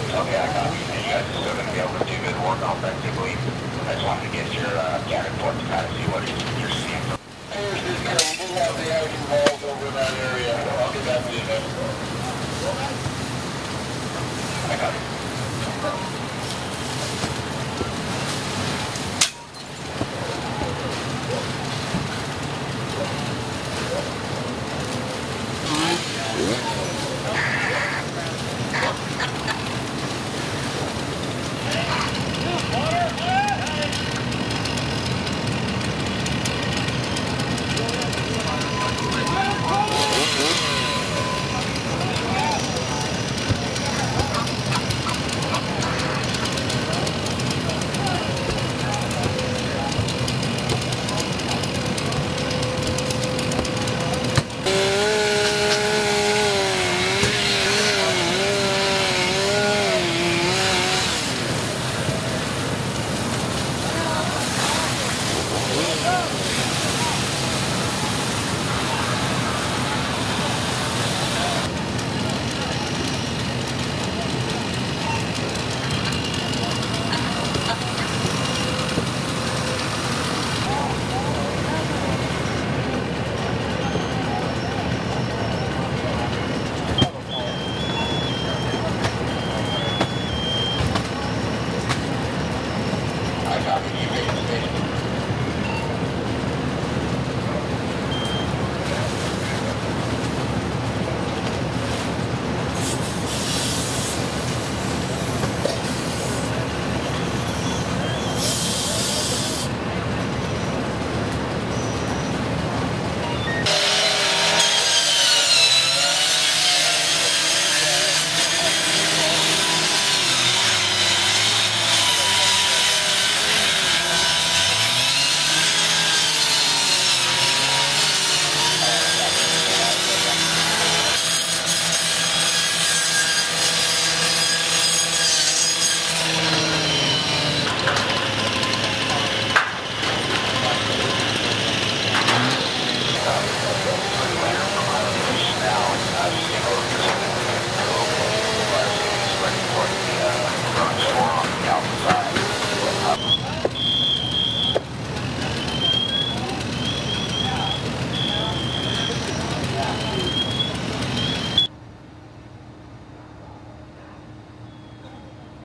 Okay, I got you. And you guys are still going to be able to do good work offensively. I just wanted to get your CAD report to kind of see what you're seeing. Here's this guy. We did have the action balls over in that area. I'll get that to you, man. I got it.